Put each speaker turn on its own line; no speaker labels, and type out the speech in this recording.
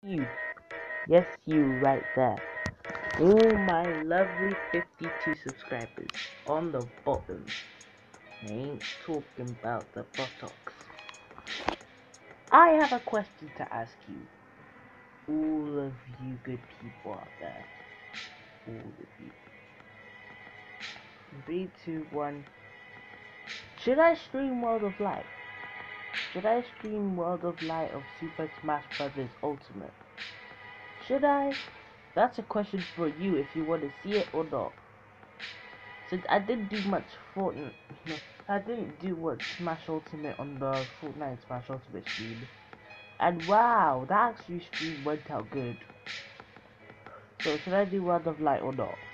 You, yes, you right there. All my lovely 52 subscribers on the bottom. I ain't talking about the buttocks. I have a question to ask you. All of you good people out there. All of you. 3, 2, 1. Should I stream World of Light? Should I stream World of Light of Super Smash Bros. Ultimate? Should I? That's a question for you if you want to see it or not. Since I didn't do much Fortnite, I didn't do much Smash Ultimate on the Fortnite Smash Ultimate stream. And wow, that actually stream went out good. So should I do World of Light or not?